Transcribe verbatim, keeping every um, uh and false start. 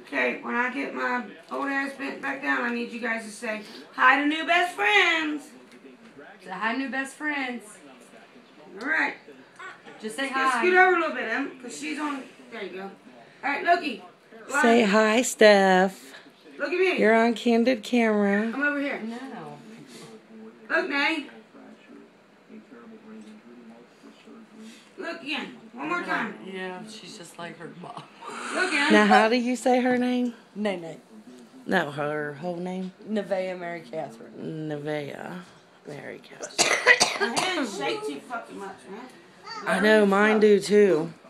Okay, when I get my old ass bent back down, I need you guys to say hi to new best friends. Say hi, new best friends. Alright. Just say Just hi. scoot over a little bit, Em, because she's on. There you go. Alright, looky. Say hi, Steph. Look at me. You're on candid camera. I'm over here. No. Look, Nay. Look again. One more time. Yeah, she's just like her mom. Look, Em. Now, how do you say her name? Nay, nay. No, her whole name? Neveah Mary Catherine. Neveah Mary Catherine. My hands shake too fucking much, man. I know, mine do too.